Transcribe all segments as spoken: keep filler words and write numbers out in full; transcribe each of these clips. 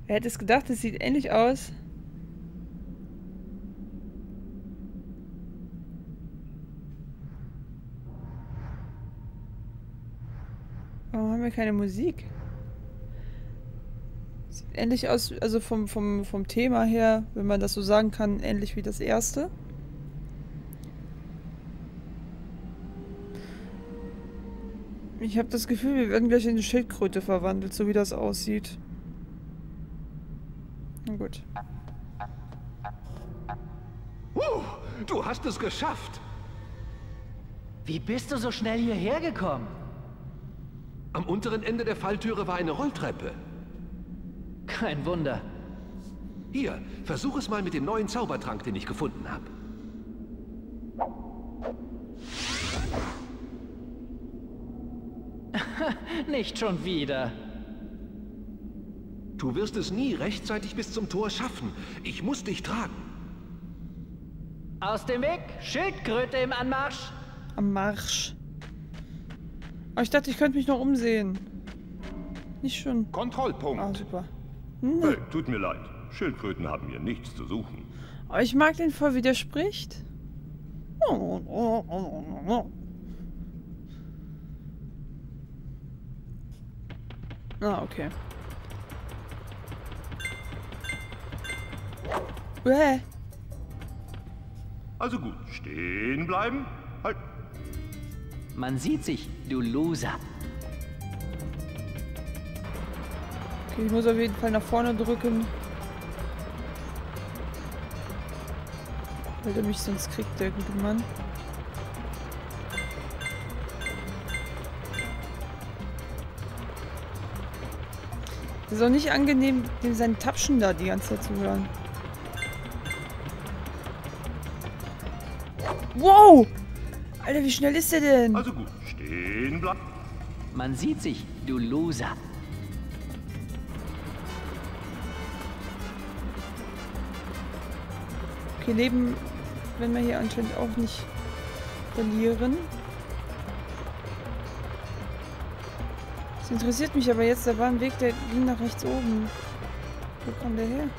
Wer hätte es gedacht, es sieht ähnlich aus. Warum haben wir keine Musik? Sieht ähnlich aus, also vom, vom, vom Thema her, wenn man das so sagen kann, ähnlich wie das erste. Ich habe das Gefühl, wir werden gleich in eine Schildkröte verwandelt, so wie das aussieht. Na gut. Uh, du hast es geschafft. Wie bist du so schnell hierher gekommen? Am unteren Ende der Falltüre war eine Rolltreppe. Kein Wunder. Hier, versuch es mal mit dem neuen Zaubertrank, den ich gefunden habe. Nicht schon wieder. Du wirst es nie rechtzeitig bis zum Tor schaffen. Ich muss dich tragen. Aus dem Weg! Schildkröte im Anmarsch! Am Marsch. Oh, ich dachte, ich könnte mich noch umsehen. Nicht schon. Kontrollpunkt. Ah, super. Hm. Hey, tut mir leid. Schildkröten haben hier nichts zu suchen. Aber ich mag den voll, wie der spricht. Ah, okay. Uäh. Also gut, stehen bleiben. Halt. Man sieht sich, du Loser. Okay, ich muss auf jeden Fall nach vorne drücken. Weil er mich sonst kriegt, der gute Mann. Es ist auch nicht angenehm, dem seinen Tapschen da die ganze Zeit zu hören. Wow! Alter, wie schnell ist der denn? Also gut, stehen bleiben. Man sieht sich, du Loser. Okay, Leben werden wir hier anscheinend auch nicht verlieren. Das interessiert mich aber jetzt, da war ein Weg, der ging nach rechts oben. Wo kam der her?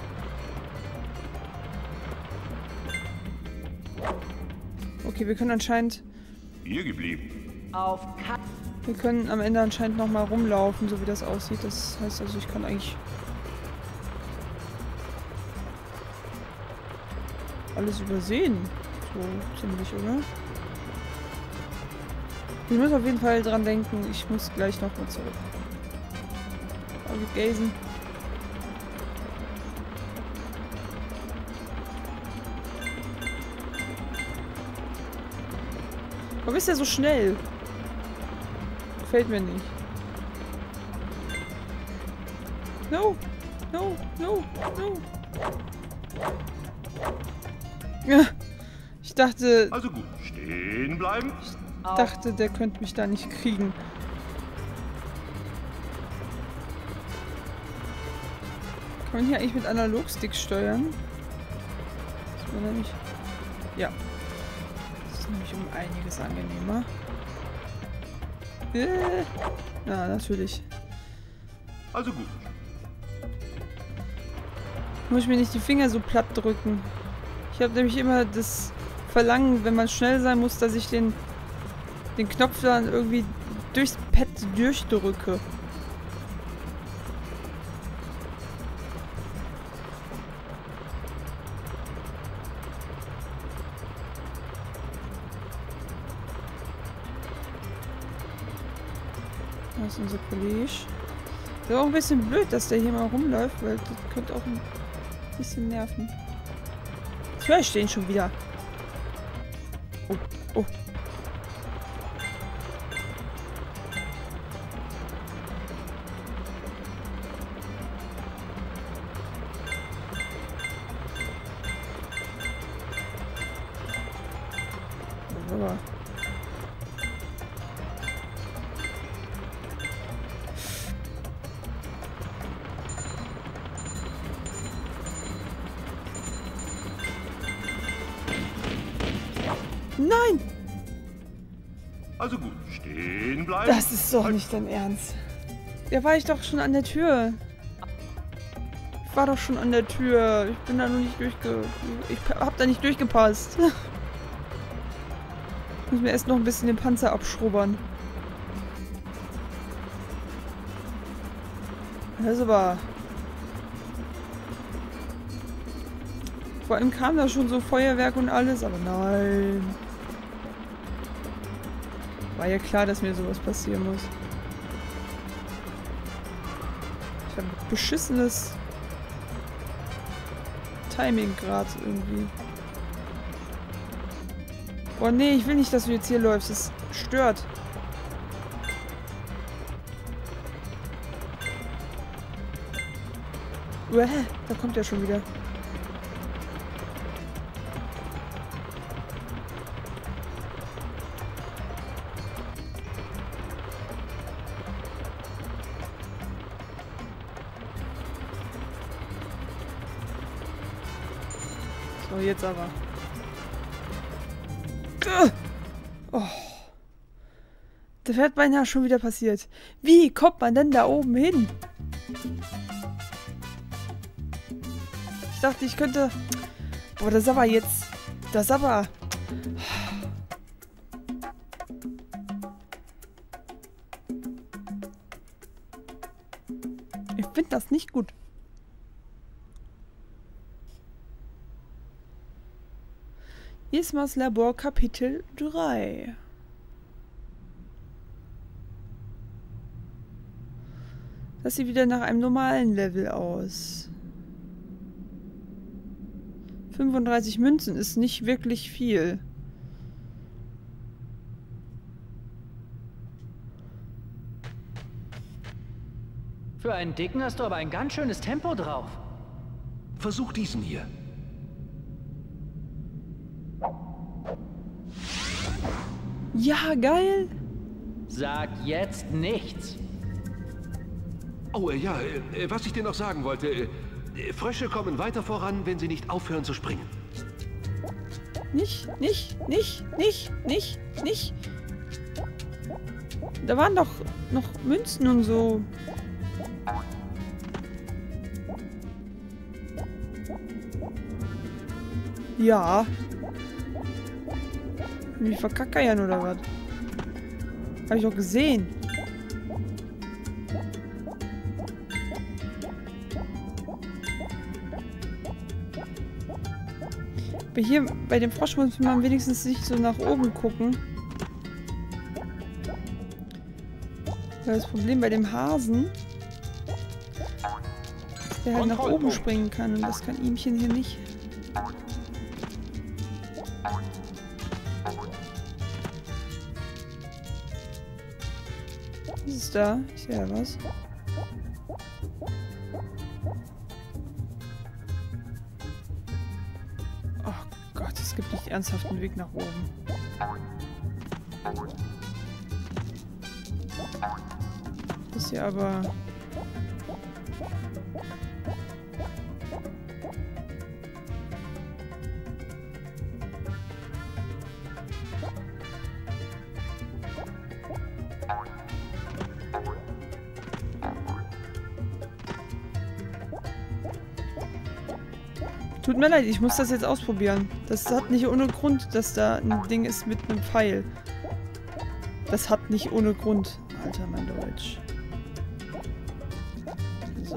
Okay, wir können anscheinend... Hier geblieben. Auf Ka Wir können am Ende anscheinend nochmal rumlaufen, so wie das aussieht. Das heißt also, ich kann eigentlich... alles übersehen. So ziemlich, oder? Ich muss auf jeden Fall dran denken, ich muss gleich nochmal zurück. Aber die Gazen. Warum ist der so schnell? Gefällt mir nicht. No! No! No! No! Ja, ich dachte... Also gut, stehen bleiben. Ich dachte, der könnte mich da nicht kriegen. Kann man hier eigentlich mit Analogstick steuern? Das wäre nämlich... Ja. Das ist nämlich um einiges angenehmer. Äh. Ja, natürlich. Also gut. Muss ich mir nicht die Finger so platt drücken. Ich habe nämlich immer das Verlangen, wenn man schnell sein muss, dass ich den, den Knopf dann irgendwie durchs Pad durchdrücke. Das ist unser Kollege. Das ist auch ein bisschen blöd, dass der hier mal rumläuft, weil das könnte auch ein bisschen nerven. Ich höre, ich stehen schon wieder. Oh, oh. Wunderbar. Nein! Also gut, stehen bleiben. Das ist doch Halt. nicht dein Ernst. Da war ich doch schon an der Tür. war doch schon an der Tür. Ich bin da noch nicht durchge... Ich hab da nicht durchgepasst. Ich muss mir erst noch ein bisschen den Panzer abschrubbern. Das ist aber... Vor allem kam da schon so Feuerwerk und alles, aber nein. War ja klar, dass mir sowas passieren muss. Ich habe beschissenes Timing gerade irgendwie. Oh nee, ich will nicht, dass du jetzt hier läufst. Das stört. Uäh, da kommt er schon wieder. So, jetzt aber. Oh. Das wäre beinahe schon wieder passiert. Wie kommt man denn da oben hin? Ich dachte, ich könnte... Boah, das ist aber jetzt... Das ist aber... Ich finde das nicht gut. Ismas Labor Kapitel drei. Das sieht wieder nach einem normalen Level aus. fünfunddreißig Münzen ist nicht wirklich viel. Für einen Dicken hast du aber ein ganz schönes Tempo drauf. Versuch diesen hier. Ja, geil. Sag jetzt nichts. Oh, äh, ja, äh, was ich dir noch sagen wollte. Äh, Frösche kommen weiter voran, wenn sie nicht aufhören zu springen. Nicht, nicht, nicht, nicht, nicht, nicht. Da waren doch noch Münzen und so. Ja. Mich verkackeiern oder was? Hab ich doch gesehen. Aber hier bei dem Frosch muss man wenigstens nicht so nach oben gucken. Weil das Problem bei dem Hasen, der halt nach oben springen kann und das kann ihmchen hier nicht. Was ist da? Ich sehe ja was. Oh Gott, es gibt nicht ernsthaft einen Weg nach oben. Das hier aber... Tut mir leid, ich muss das jetzt ausprobieren. Das hat nicht ohne Grund, dass da ein Ding ist mit einem Pfeil. Das hat nicht ohne Grund. Alter, mein Deutsch. So.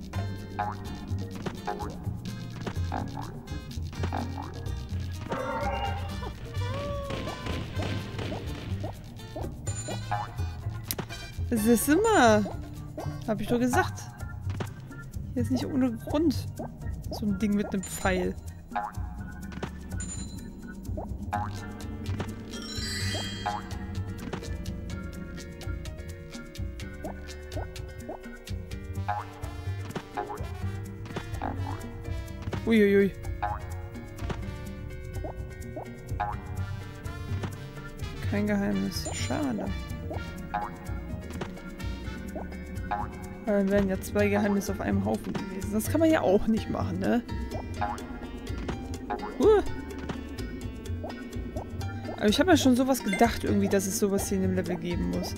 Das ist immer. Hab ich doch gesagt. Hier ist nicht ohne Grund so ein Ding mit einem Pfeil. Uiuiui. Kein Geheimnis. Schade. Aber dann wären ja zwei Geheimnisse auf einem Haufen gewesen. Das kann man ja auch nicht machen, ne? Uh. Aber ich habe mir schon sowas gedacht, irgendwie, dass es sowas hier in dem Level geben muss.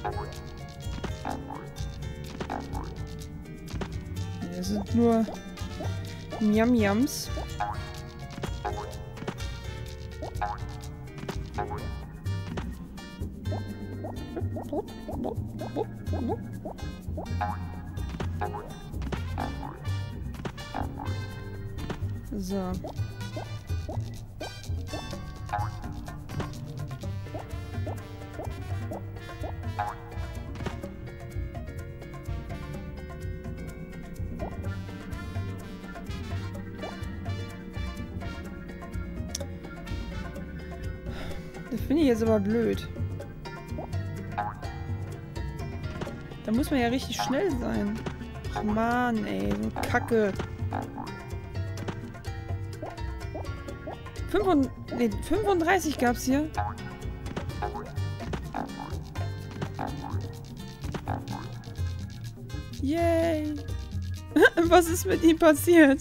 Hier sind nur Miam-Miams. So. Das finde ich jetzt aber blöd. Da muss man ja richtig schnell sein. Ach Mann, ey, so Kacke. fünfunddreißig, nee, fünfunddreißig gab's hier. Yay. Was ist mit ihm passiert?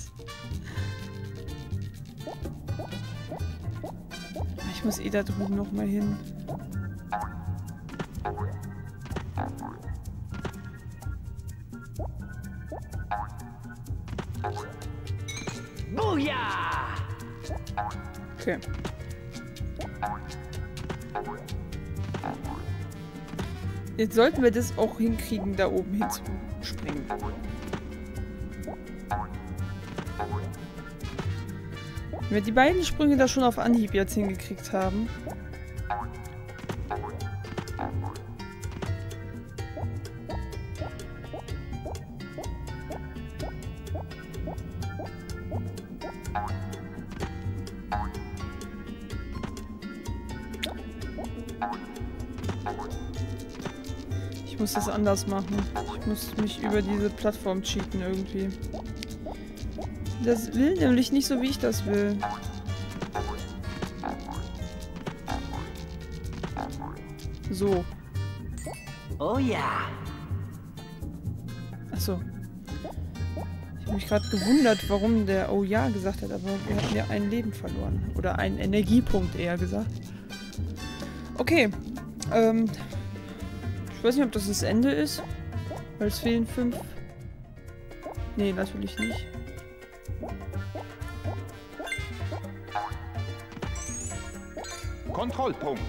Ich muss eh da drüben noch mal hin. Booyah! Okay. Jetzt sollten wir das auch hinkriegen, da oben hinzuspringen. Wenn wir die beiden Sprünge da schon auf Anhieb jetzt hingekriegt haben. Ich muss das anders machen. Ich muss mich über diese Plattform cheaten irgendwie. Das will nämlich nicht so, wie ich das will. So. Oh ja. Achso. Ich habe mich gerade gewundert, warum der Oh ja gesagt hat, aber wir hatten ja ein Leben verloren. Oder einen Energiepunkt eher gesagt. Okay. Ähm. Ich weiß nicht, ob das das Ende ist. Weil es fehlen fünf. Nee, natürlich nicht. Kontrollpunkt.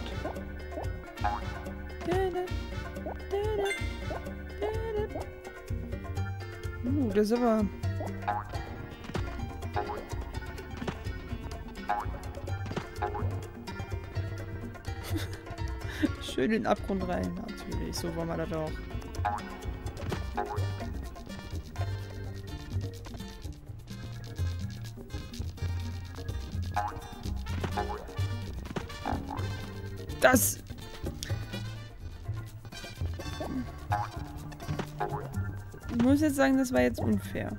Uh, das ist aber... Schön in den Abgrund rein, natürlich. So wollen wir das auch. Das... Ich muss jetzt sagen, das war jetzt unfair.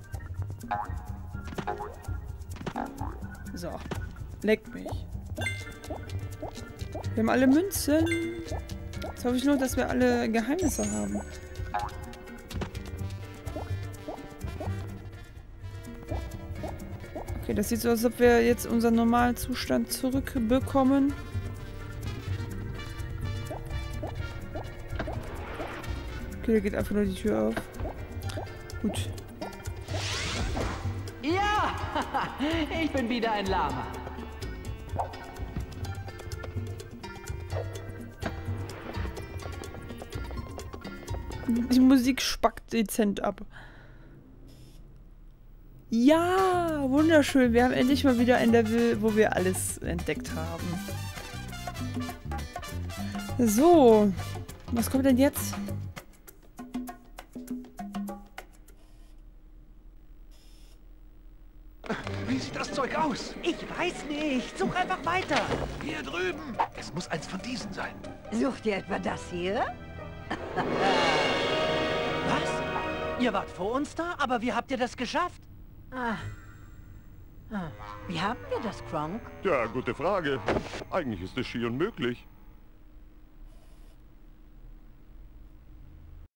So. Leck mich. Wir haben alle Münzen. Jetzt hoffe ich nur, dass wir alle Geheimnisse haben. Okay, das sieht so aus, als ob wir jetzt unseren normalen Zustand zurückbekommen. Okay, da geht einfach nur die Tür auf. Gut. Ja! Ich bin wieder ein Lama. Die Musik spackt dezent ab. Ja, wunderschön. Wir haben endlich mal wieder ein Level, wo wir alles entdeckt haben. So. Was kommt denn jetzt? Wie sieht das Zeug aus? Ich weiß nicht. Such einfach weiter. Hier drüben. Es muss eins von diesen sein. Sucht ihr etwa das hier? Was? Ihr wart vor uns da, aber wie habt ihr das geschafft? Ah. ah. Wie haben wir das, Kronk? Ja, gute Frage. Eigentlich ist es schier unmöglich.